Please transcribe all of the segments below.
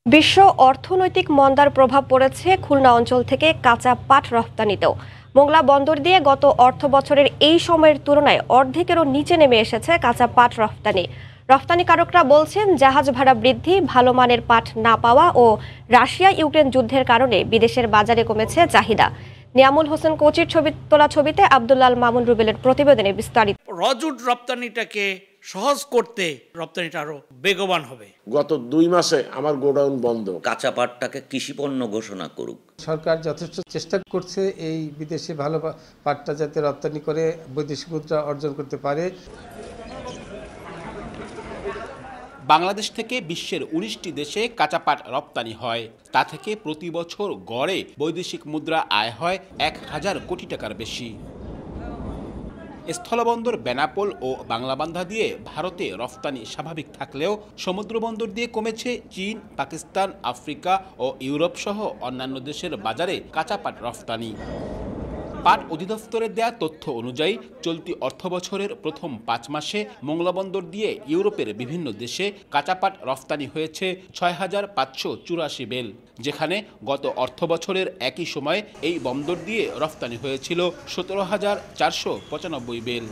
বিশ্ব অর্থনৈতিক মন্দার প্রভাব পড়েছে খুলনা অঞ্চল থেকে কাঁচা পাট রপ্তানিতেও। মোংলা বন্দর দিয়ে গত অর্থবছরের এই সময়ের তুলনায় অর্ধেকেরও নিচে নেমে এসেছে কাঁচা পাট রপ্তানি। রপ্তানিকারকরা বলছেন, জাহাজ ভাড়া বৃদ্ধি, ভালো মানের পাট না পাওয়া ও রাশিয়া ইউক্রেন যুদ্ধের কারণে বিদেশের বাজারে কমেছে চাহিদা। নিয়ামুল হোসেন কোচির ছবিতে আব্দুল্লাল মামুন রুবেলের প্রতিবেদনে বিস্তারিত। রজুট রপ্তানিটাকে সহজ করতে রপ্তানিটা আরো বেগবান হবে। গত 2 মাসে আমার গোডাউন বন্ধ। কাঁচা পাটটাকে কৃষিপণ্য ঘোষণা করুক। সরকার যথেষ্ট চেষ্টা করছে এই বিদেশে ভালো পাটটা যাতে রপ্তানি করে বৈদেশিক মুদ্রা অর্জন করতে পারে। বাংলাদেশ থেকে বিশ্বের 19টি দেশে কাঁচা পাট রপ্তানি হয়। তা থেকে প্রতি বছর গড়ে বৈদেশিক মুদ্রা আয় হয় 1000 কোটি টাকার বেশি। স্থলবন্দর বেনাপোল ও বাংলাবান্ধা দিয়ে ভারতে রফতানি স্বাভাবিক থাকলেও সমুদ্রবন্দর দিয়ে কমেছে চীন, পাকিস্তান, আফ্রিকা ও ইউরোপ সহ অন্যান্য দেশের বাজারে কাঁচা পাট রফতানি। পাট অধিদপ্তরের দেয়া তথ্য অনুযায়ী চলতি অর্থবছরের প্রথম 5 মাসে মোংলা বন্দর দিয়ে ইউরোপের বিভিন্ন দেশে কাঁচা পাট রফতানি হয়েছে 6584 বেল, যেখানে গত অর্থবছরের একই সময়ে এই বন্দর দিয়ে রফতানি হয়েছিল 17495 বেল।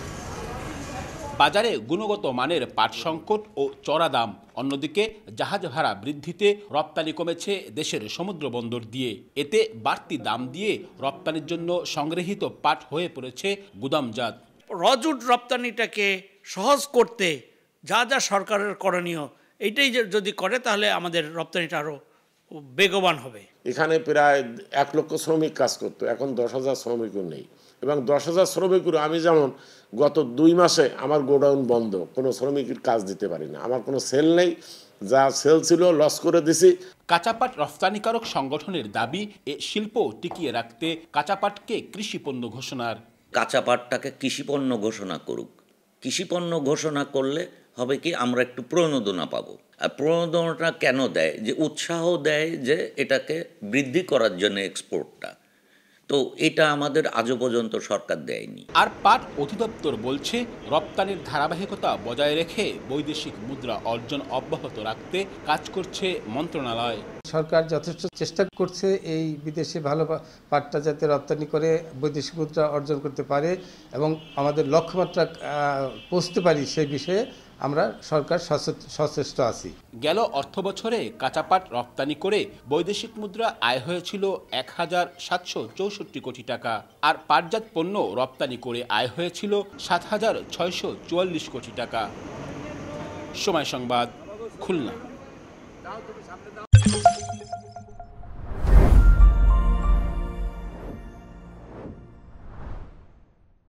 বাজারে গুণগত মানের পাট সংকট ও চড়া দাম, অন্যদিকে জাহাজ ভাড়া বৃদ্ধিতে রপ্তানি কমেছে দেশের সমুদ্র বন্দর দিয়ে। এতে বাড়তি দাম দিয়ে রপ্তানির জন্য সংগৃহীত পাট হয়ে পড়েছে গুদামজাত। রজুট রপ্তানিটাকে সহজ করতে যা যা সরকারের করণীয়, এইটাই যদি করে তাহলে আমাদের রপ্তানিটা আরো বেগবান হবে। এখানে প্রায় 1 লক্ষ শ্রমিক কাজ করতো, এখন 10,000 শ্রমিকও নেই। এবং 10,000 শ্রমিকের আমি যেমন গত 2 মাসে আমার গোডাউন বন্ধ, কোনো শ্রমিকের কাজ দিতে পারি না, আমার কোনো সেল নেই, যা সেল ছিল লস করে দিছি। কাঁচা পাট রফতানিকারক সংগঠনের দাবি, এ শিল্প টিকিয়ে রাখতে কাঁচা পাটকে কৃষিপণ্য ঘোষণার। কাঁচা পাটটাকে কৃষিপণ্য ঘোষণা করুক। কৃষিপণ্য ঘোষণা করলে হবে কি, আমরা একটু প্রণোদনা পাবো। আর প্রণোদনাটা কেন দেয়? যে উৎসাহ দেয় যে এটাকে বৃদ্ধি করার জন্য এক্সপোর্টটা। তো এটা আমাদের আজও পর্যন্ত সরকার দেয়নি। আর পাট অধিদপ্তর বলছে, রপ্তানির ধারাবাহিকতা বজায় রেখে বৈদেশিক মুদ্রা অর্জন অব্যাহত রাখতে কাজ করছে মন্ত্রণালয়। সরকার যথেষ্ট চেষ্টা করছে এই বিদেশে ভালো পাটটা যাতে রপ্তানি করে বৈদেশিক মুদ্রা অর্জন করতে পারে এবং আমাদের লক্ষ্যমাত্রা পৌঁছতে পারি, সেই বিষয়ে আমরা সরকার সচেষ্ট আছি। গেল অর্থবছরে কাঁচা পাট রপ্তানি করে বৈদেশিক মুদ্রা আয় হয়েছিল 1764 কোটি টাকা, আর পাটজাত পণ্য রপ্তানি করে আয় হয়েছিল 7644 কোটি টাকা। সময় সংবাদ, খুলনা।